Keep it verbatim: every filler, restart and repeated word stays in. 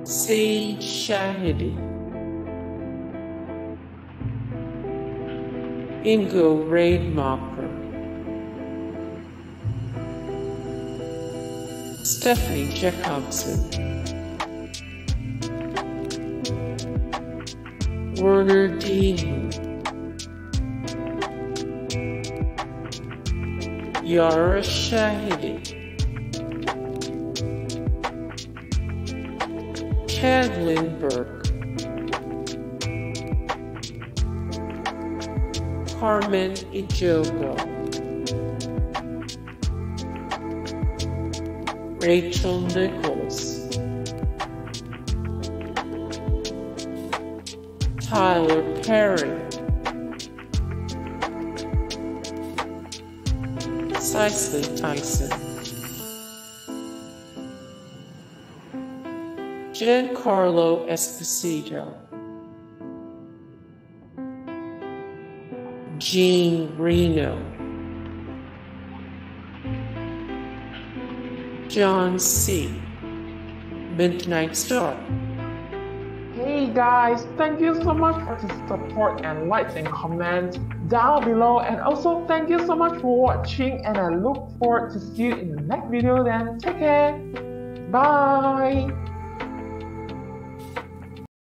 Sayeed Shahidi, Ingo Rademacher, Stephanie Jacobsen, Werner Daehn, Yara Shahidi, Lindberg, Carmen Ejogo, Rachel Nichols, Tyler Perry, Cicely Tyson, Giancarlo Esposito, Jean Reno, John C. Midnight Star. Hey guys, thank you so much for the support and likes and comments down below, and also thank you so much for watching, and I look forward to see you in the next video. Then take care, bye.